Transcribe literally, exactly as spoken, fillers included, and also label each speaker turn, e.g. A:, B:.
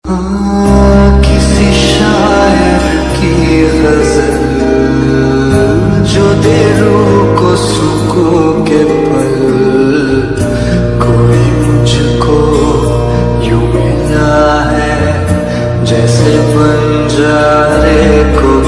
A: हाँ, किसी शायर की गजल जो दे रूह को सुकून के पल, कोई मुझको यूं मिला है जैसे बंजारे को